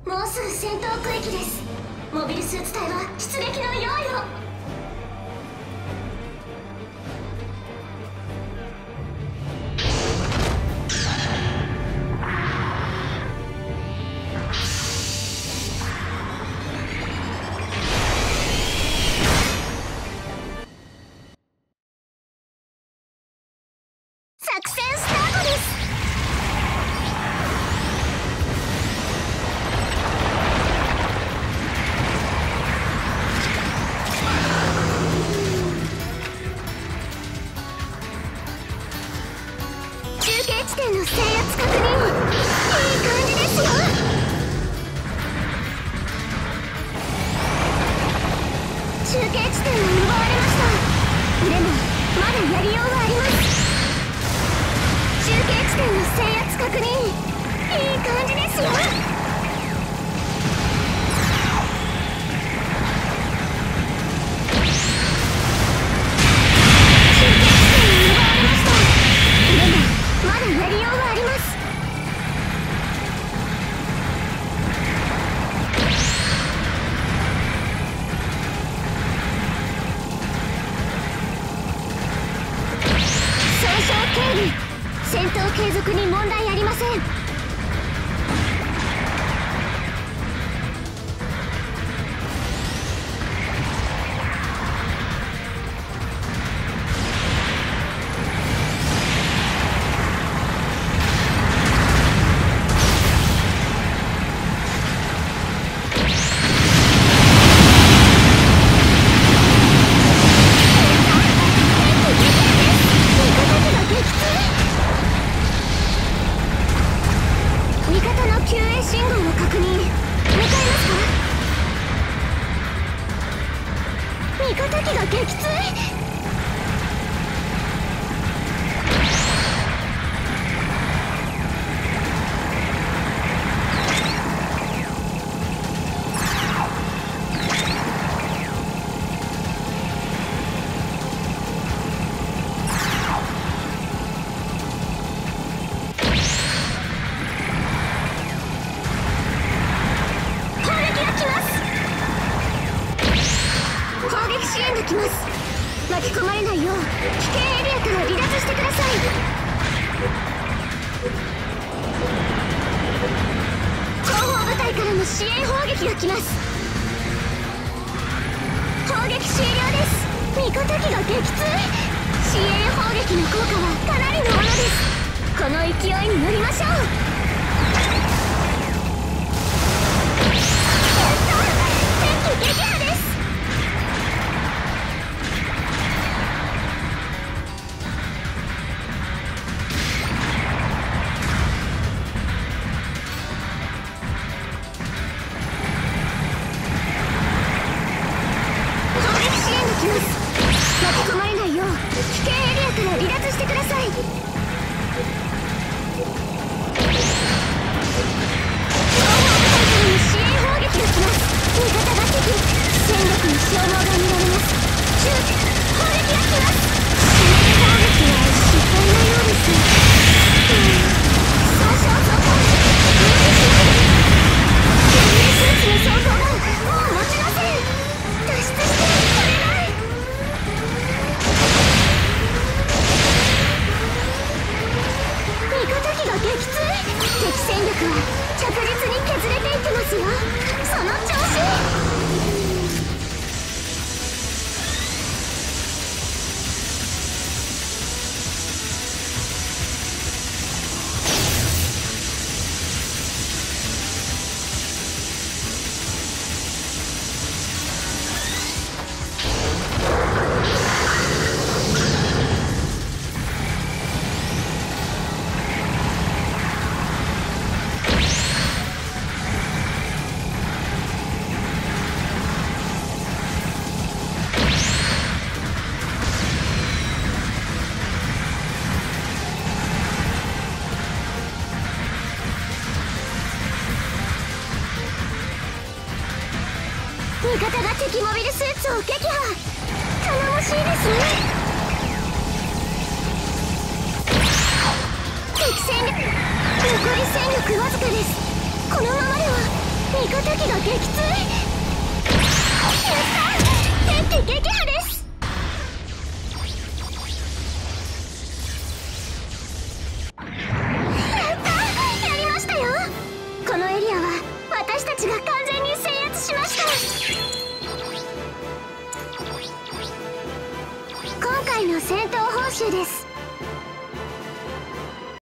もうすぐ戦闘区域です。モビルスーツ隊は出撃の用意を。作戦スタートです。中継地点の制圧確認。いい感じですよ。中継地点を奪われました。でもまだやりようがあります。中継地点の制圧確認。いい感じですよ。戦闘継続に問題ありません。救援信号を確認。向かいますか？味方機が撃墜。支援が来ます。巻き込まれないよう危険エリアから離脱してください。後方部隊からの支援砲撃が来ます。砲撃終了です。味方機が撃墜。支援砲撃の効果はかなりのものです。この勢いに乗りましょう。敵撃破です。巻き込まれないよう危険エリアから離脱してください。後方部隊からの支援砲撃が来ます。味方が敵。戦力の消耗が見られます。砲撃が来ます。支援砲撃は失敗のようです。損傷走行無理しないで。救命スーツの走行がもう持ちません。脱出してくれない。味方機が撃墜。敵戦力は着実に削れていってますよ。その調子。味方が敵モビルスーツを撃破。頼もしいですね。敵戦力残り戦力わずかです。このままでは味方機が撃墜。やった！敵撃破です。やった！やりましたよ。このエリアは私たちが完全に制圧しました。今回の戦闘報酬です。